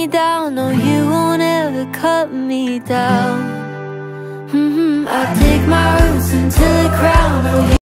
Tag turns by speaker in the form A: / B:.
A: me down. No, you won't ever cut me down. I dig my roots into the ground.